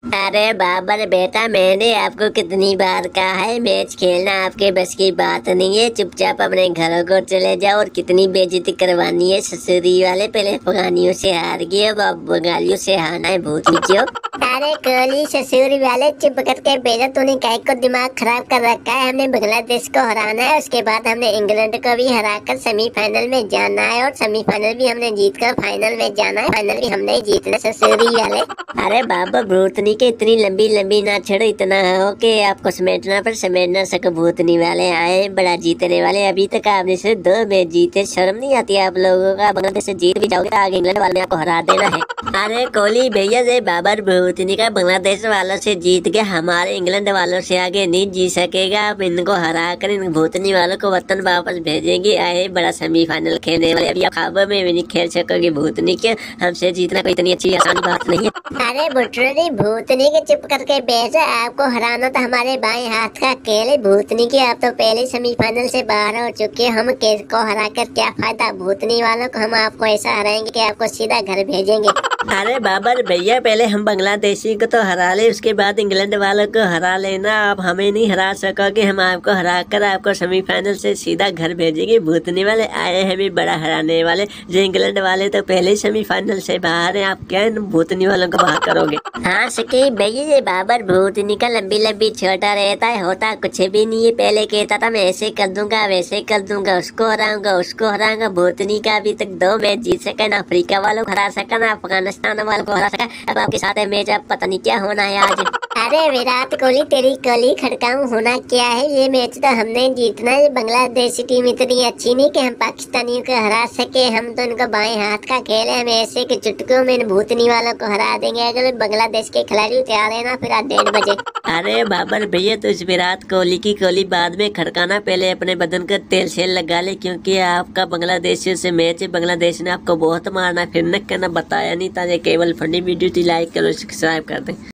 अरे बाबर बेटा, मैंने आपको कितनी बार कहा है मैच खेलना आपके बस की बात नहीं है। चुपचाप अपने घरों को चले जाओ। और कितनी बेइज्जती करवानी है ससुरी वाले। पहले अफगानियों से हार गए, अब बंगालियों से हारना है भूतनी क्यों। अरे कोहली ससुरी वाले चुप करके भेजा। तूने काय को दिमाग खराब कर रखा है। हमने बांग्लादेश को हराना है, उसके बाद हमने इंग्लैंड को भी हराकर सेमीफाइनल में जाना है, और सेमीफाइनल भी हमने जीतकर फाइनल में जाना है। फाइनल भी हमने ही जीतना ससुरी वाले। अरे बाबा भूतनी के इतनी लंबी लंबी ना छड़ो। इतना हो कि आपको समेटना पर समेट ना सको। भूतनी वाले आए बड़ा जीतने वाले। अभी तक आपने सिर्फ 2 मैच जीते। शर्म नहीं आती आप लोगों का। बांग्लादेश से जीत भी जाओगे, आगे इंग्लैंड वाले आपको हरा देना है। अरे कोहली भैया से बाबर भूतनी का बांग्लादेश वालों से जीत गया, हमारे इंग्लैंड वालों से आगे नहीं जीत सकेगा। आप इनको हरा कर इन भूतनी वालों को वतन वापस भेजेंगे। आए बड़ा सेमीफाइनल खेलने वाले। अभी आप ख्वाबों में भी नहीं खेल सकोगे भूतनी के। हमसे जीतना कोई इतनी अच्छी आसान बात नहीं है। अरे बुटरी भूतनी के चुप करके बैठ। आपको हराना तो हमारे बाएं हाथ का खेल है। भूतनी की आप तो पहले सेमीफाइनल से बाहर हो चुके। हम केस को हरा कर क्या फायदा। भूतनी वालों को हम आपको ऐसा हराएंगे कि आपको सीधा घर भेजेंगे। अरे बाबर भैया, पहले हम बांग्लादेशी को तो हरा ले, उसके बाद इंग्लैंड वालों को हरा लेना। आप हमें नहीं हरा सकोगे। हम आपको हरा कर आपको सेमीफाइनल से सीधा घर भेजेंगे। भूतनी वाले आए हैं भी बड़ा हराने वाले। जो इंग्लैंड वाले तो पहले ही सेमीफाइनल से बाहर है। आप क्या इन भूतनी वालों को बाहर करोगे। हाँ शकीब भैया, ये बाबर भूतनी का लंबी लंबी छोटा रहता है, होता कुछ भी नहीं है। पहले कहता था मैं ऐसे कर दूंगा वैसे कर दूंगा, उसको हराऊंगा उसको हराऊंगा। भूतनी का अभी तक 2 मैच जीत सका, ना अफ्रीका वालों को हरा सका ना अफगानिस्तान वालों को हरा सका। अब आपके साथ है मैच, अब पता नहीं क्या होना है आज। अरे विराट कोहली तेरी कली खड़काऊं, होना क्या है। ये मैच तो हमने जीतना है। बांग्लादेशी टीम इतनी अच्छी नहीं कि हम पाकिस्तानियों को हरा सके। हम तो इनको बाएं हाथ का खेल है। हम ऐसे के चुटकियों में इन भूतनी वालों को हरा देंगे। अगर बांग्लादेश के खिलाड़ी तैयार है ना, फिर आज 1:30 बजे। अरे बाबर भैया, तो इस विराट कोहली की कोहली बाद में खड़काना, पहले अपने बदन का तेल शेल लगा ले, क्योंकि आपका बांग्लादेशियों से मैच है। बांग्लादेश ने आपको बहुत मारना। फिर न कहना बताया नहीं था। केवल फनी वीडियो थी, लाइक करो सब्सक्राइब कर दे।